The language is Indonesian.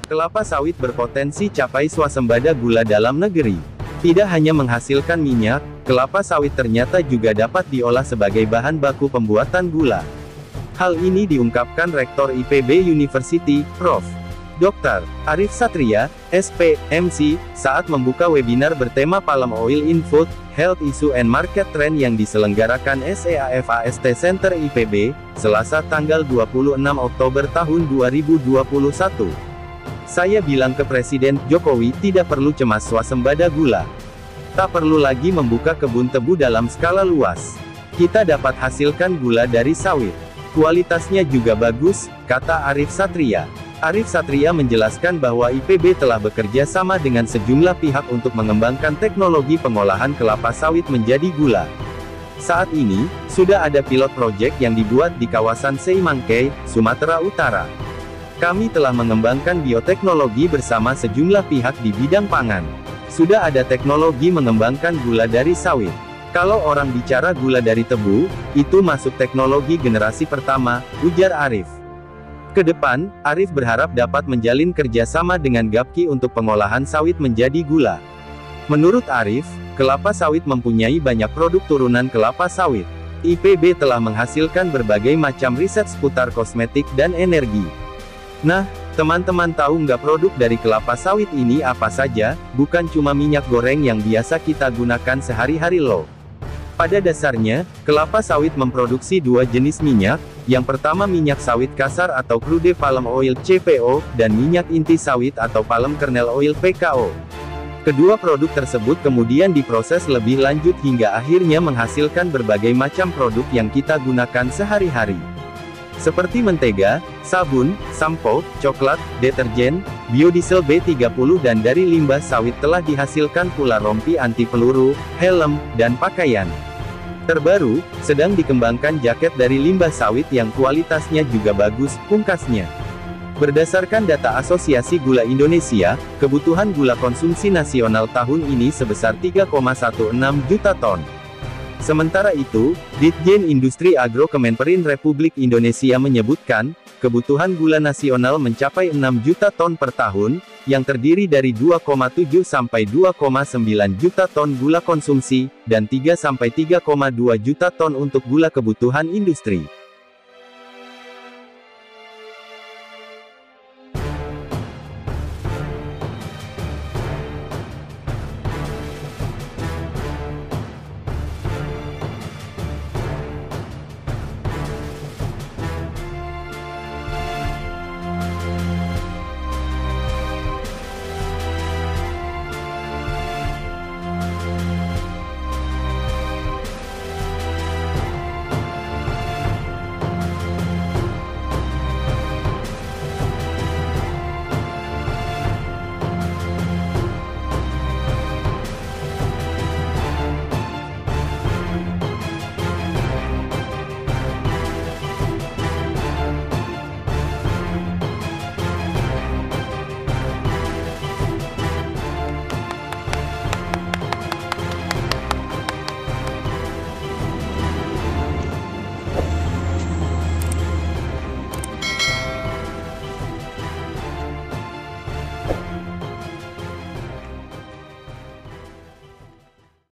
Kelapa sawit berpotensi capai swasembada gula dalam negeri. Tidak hanya menghasilkan minyak, kelapa sawit ternyata juga dapat diolah sebagai bahan baku pembuatan gula. Hal ini diungkapkan Rektor IPB University, Prof. Dr. Arif Satria, SP, MC, saat membuka webinar bertema Palm Oil in Food, Health Issue and Market Trend yang diselenggarakan SEAFAST Center IPB, Selasa tanggal 26 Oktober tahun 2021. Saya bilang ke Presiden Jokowi tidak perlu cemas swasembada gula. Tak perlu lagi membuka kebun tebu dalam skala luas. Kita dapat hasilkan gula dari sawit. Kualitasnya juga bagus, kata Arif Satria. Arif Satria menjelaskan bahwa IPB telah bekerja sama dengan sejumlah pihak untuk mengembangkan teknologi pengolahan kelapa sawit menjadi gula. Saat ini, sudah ada pilot project yang dibuat di kawasan Seimangkei, Sumatera Utara. Kami telah mengembangkan bioteknologi bersama sejumlah pihak di bidang pangan. Sudah ada teknologi mengembangkan gula dari sawit. Kalau orang bicara gula dari tebu, itu masuk teknologi generasi pertama, ujar Arif. Kedepan, Arif berharap dapat menjalin kerjasama dengan Gapki untuk pengolahan sawit menjadi gula. Menurut Arif, kelapa sawit mempunyai banyak produk turunan kelapa sawit. IPB telah menghasilkan berbagai macam riset seputar kosmetik dan energi. Nah, teman-teman tahu nggak produk dari kelapa sawit ini apa saja? Bukan cuma minyak goreng yang biasa kita gunakan sehari-hari loh. Pada dasarnya, kelapa sawit memproduksi dua jenis minyak, yang pertama minyak sawit kasar atau crude palm oil CPO, dan minyak inti sawit atau palm kernel oil PKO. Kedua produk tersebut kemudian diproses lebih lanjut hingga akhirnya menghasilkan berbagai macam produk yang kita gunakan sehari-hari. Seperti mentega, sabun, sampo, coklat, deterjen, biodiesel B30 dan dari limbah sawit telah dihasilkan pula rompi anti peluru, helm, dan pakaian. Terbaru, sedang dikembangkan jaket dari limbah sawit yang kualitasnya juga bagus, pungkasnya. Berdasarkan data Asosiasi Gula Indonesia, kebutuhan gula konsumsi nasional tahun ini sebesar 3,16 juta ton. Sementara itu, Ditjen Industri Agro Kemenperin Republik Indonesia menyebutkan, kebutuhan gula nasional mencapai 6 juta ton per tahun, yang terdiri dari 2,7 sampai 2,9 juta ton gula konsumsi, dan 3 sampai 3,2 juta ton untuk gula kebutuhan industri.